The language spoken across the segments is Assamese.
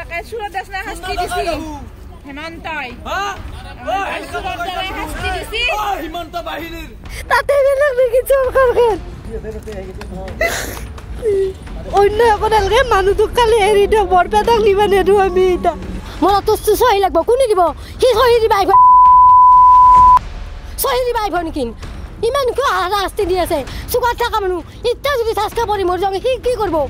আমাকে সুরত দাসনা শাস্তি দিছি হেমন্তই শাস্তি দিছি হিমন্ত বাহিনীর তাতে বেলেগ দেখি চৰকাৰখন অন্য একেলগে মানুহটোক কালি এৰি দিওঁ বৰপেটাক নিবা নেদো আমি এতিয়া মোৰ অতস্তু চহি লাগব কোনে দিব সি চহি দিবা আহিব নেকি ইমান কিয় শাস্তি দি আছে চুকাত থকা মানুহ এতিয়া যদি চাচকা পৰি মোৰ যাওঁ সি কি কৰিব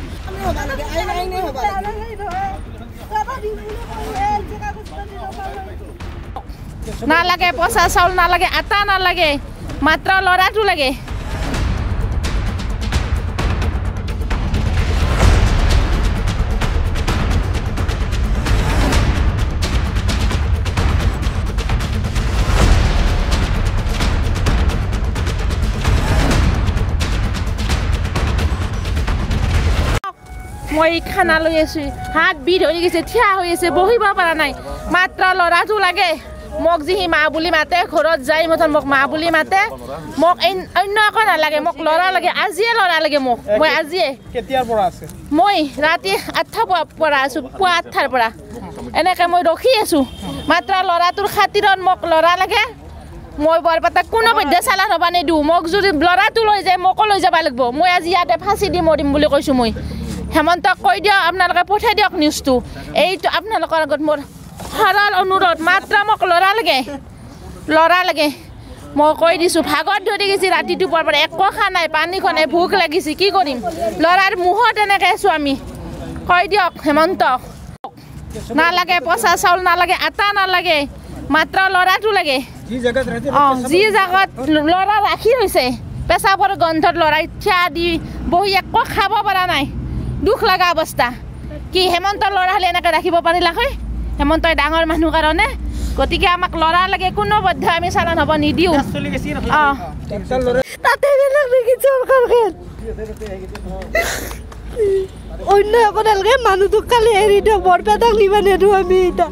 নালাগে পচা চাউল নালাগে আটা নালাগে মাত্ৰ লৰাটো লাগে মই খানা লৈ আছো হাত বিষ হৈ গৈছে থিয়া হৈ আছে বহিব পৰা নাই মাত্ৰ লৰাটো লাগে মোক যি মা বুলি মাতে ঘৰত যাই মতন মোক মা বুলি মাতে মোক অন্য একো নালাগে মোক লৰা লাগে আজিয়ে লৰা লাগে মোক মই আজিয়ে কেতিয়াৰ পৰা আছে মই ৰাতি 8টাৰ পৰা আছো পুৱা 8টাৰ পৰা এনেকে মই ৰখি আছো মাত্ৰ লৰাটোৰ খাতিৰত মোক লৰা লাগে মই বৰপেটাক কোনো বৈদ্য চালান হ'ব নিদিওঁ মোক যদি লৰাটো লৈ যায় মোকো লৈ যাব লাগিব মই আজি ইয়াতে ফাঁচি দি মৰিম বুলি কৈছোঁ মই হেমন্তক কৈ দিয়ক আপোনালোকে পঠাই দিয়ক নিউজটো এইটো আপোনালোকৰ আগত মোৰ সৰল অনুৰোধ মাত্ৰ মোক লৰা লাগে মই কৈ দিছোঁ ভাগত ধৰি গৈছে ৰাতিটো পুৱাৰ পৰা একো খা নাই পানী খোৱা নাই ভোক লাগিছে কি কৰিম লৰাৰ মুখত এনেকৈ আছোঁ আমি কৈ দিয়ক হেমন্তক নালাগে পচা চাউল নালাগে আটা নালাগে মাত্ৰ লৰাটো লাগে যি জেগাত লৰা ৰাখি হৈছে পেচাবৰ গন্ধত লৰাই থিয়া দি বহি একো খাব পৰা নাই দুখ লগা অৱস্থা কি হেমন্তৰ ল'ৰা হ'লে এনেকৈ ৰাখিব পাৰিলা হয় হেমন্তই ডাঙৰ মানুহ কাৰণে গতিকে আমাক ল'ৰা লাগে কোনো বদ্ধ আমি চালান হ'ব নিদিওঁ তাতে বেলেগ দেখি চৰকাৰখন অন্য একেলগে মানুহটোক কালি এৰি দিওঁ বৰপেটাক নিবা নেদো আমি এতিয়া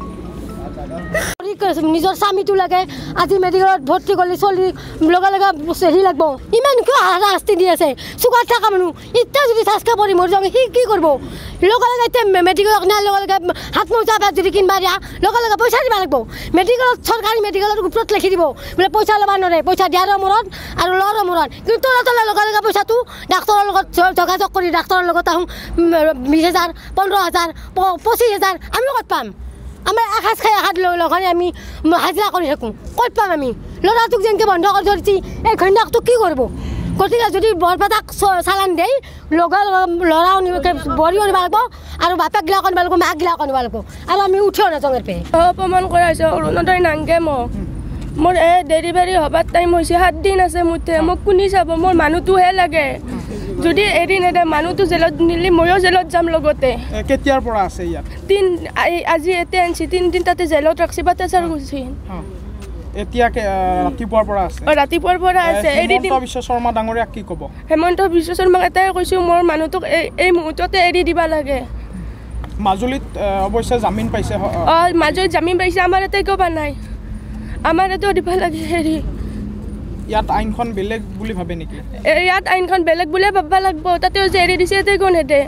নিজৰ স্বামীটো লাগে আজি মেডিকেলত ভৰ্তি কৰিলে চলি লগে লগে হেৰি লাগব ইমান কিয় শাস্তি দি আছে চুকাত থকা মানুহ এতিয়া যদি চাচকা পৰি মোৰ যাওঁ সি কি কৰিব লগে লগে এতিয়া মেডিকেলত নিয়াৰ লগে লগে হাত মোজা বা যদি কিনিবা দিয়া লগে লগে পইচা দিব লাগিব মেডিকেলত চৰকাৰী মেডিকেলত ওপৰত লিখি দিব বোলে পইচা ল'ব নোৱাৰে পইচা দিয়াৰ মূৰত আৰু লোৱাৰ মূৰত কিন্তু তোলা লগে লগে পইচাটো ডাক্তৰৰ লগত যোগাযোগ কৰি ডাক্তৰৰ লগত আহোঁ 20,000 15,000 25,000 আমি ক'ত পাম আমাৰ এসাঁজ খাই এসাঁজ লগানে আমি হাজিৰা কৰি থাকোঁ ক'ত পাম আমি ল'ৰাটোক যেনেকৈ বন্ধ কৰি ধৰিছে এই ঘৈণীয়েকটো কি কৰিব গতিকে যদি বৰপেটাক চালান দিয়ে ল'ৰাও বৰিও নিব লাগিব আৰু বাপেক গিলাক আনিব লাগিব মাক গিলাক আনিব লাগিব আৰু আমি উঠিও নাযাওঁ পে অপমান কৰা হৈছে অৰুণোদয় নাংগে মোৰ ডেলিভাৰী হ'বৰ টাইম হৈছে 7 দিন আছে মুঠে মোক কোনে চাব মোৰ মানুহটোহে লাগে যদি এৰি নেদে মানুহটো জেলত নিলে ময়ো জেলত যাম লগতে কেতিয়াৰ পৰা আছে ইয়াত আজি এতিয়া আনিছে 3 দিন তাতে জেলত ৰাখছি বাটাচাৰ গৈছে এতিয়া ৰাতিপুৱাৰ পৰা আছে ৰাতিপুৱাৰ পৰা আছে হেমন্ত বিশ্ব শৰ্মা ডাঙৰীয়াক কি ক'ব হেমন্ত বিশ্ব শৰ্মাক এটাই কৈছোঁ মোৰ মানুহটোক এই মুহূৰ্ততে এৰি দিব লাগে মাজুলীত অৱশ্যে জামিন পাইছে মাজুলীত জামিন পাইছে আমাৰ ইয়াতে কিয় পা নাই আমাৰ ইয়াতেও দিব লাগে হেৰি ইয়াত আইনখন বেলেগ বুলি ভাবে নেকি ইয়াত আইনখন বেলেগ বুলিয়ে ভাবিব লাগিব তাতেও যে এৰি দিছে তাতে কোন হেঁতে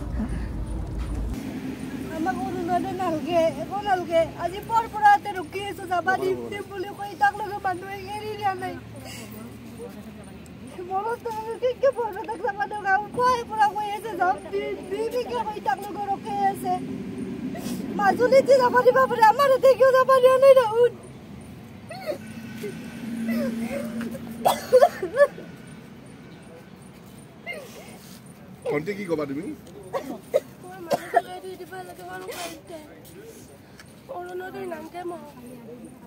আমাক অৰুণোদয় নালগে একো নালগে আজি পৰা ৰখি আছোঁ যাবা দিম বুলি কৈ তাক লগে মানুহে এৰি দিয়া নাই মনত কি বৰপেটাক যাবা দিওঁ কৈ পৰা কৈ আছে যাম দিকে কৈ তাক লগে ৰখি আছে মাজুলীত যে যাবা দিব পাৰে আমাৰ ইয়াতে কিয় যাবা দিয়া নাই ৰাহুল কন্তে কি কবা তুমি অৰুণোদয় নাংগে